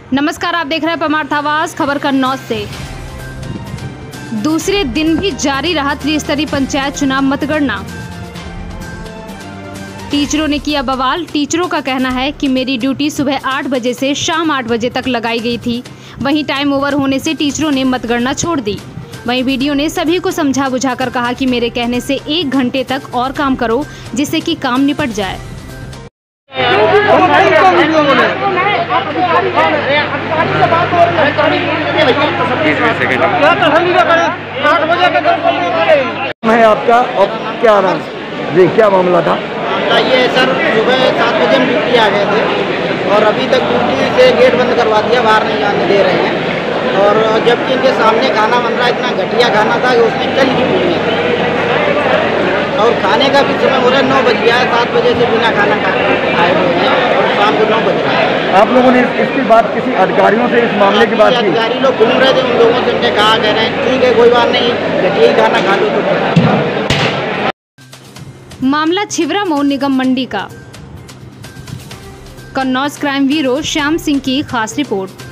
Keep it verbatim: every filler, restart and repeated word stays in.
नमस्कार, आप देख रहे हैं परमार्थ आवाज खबर कन्नौज से। दूसरे दिन भी जारी रहा त्रिस्तरीय पंचायत चुनाव मतगणना। टीचरों ने किया बवाल। टीचरों का कहना है कि मेरी ड्यूटी सुबह आठ बजे से शाम आठ बजे तक लगाई गई थी। वहीं टाइम ओवर होने से टीचरों ने मतगणना छोड़ दी। वहीं वीडियो ने सभी को समझा बुझाकर कहा कि मेरे कहने से एक घंटे तक और काम करो जिससे कि काम निपट जाए। है आपका और क्या नाम जी, क्या मामला था? मामला ये है सर, सुबह सात बजे हम ड्यूटी आ गए थे और अभी तक ड्यूटी से गेट बंद करवा दिया, बाहर नहीं जाने दे रहे हैं। और जबकि इनके सामने खाना बन रहा है, इतना घटिया खाना था कि उसमें कल की पूरी थी और खाने का भी समय हो रहा है, नौ बज गया है। सात बजे से बिना खाना खा आए हुए हैं और शाम को नौ बज रहा है। आप लोगों ने इसकी बात किसी अधिकारियों से इस मामले की बात की? अधिकारी लोग घूम रहे थे, उन लोगों से हमने कहा, कह रहे हैं ठीक है कोई बात नहीं, घटिया ही खाना खा लो तो। मामला छिबरा मोड़ निगम मंडी का। कन्नौज क्राइम ब्यूरो श्याम सिंह की खास रिपोर्ट।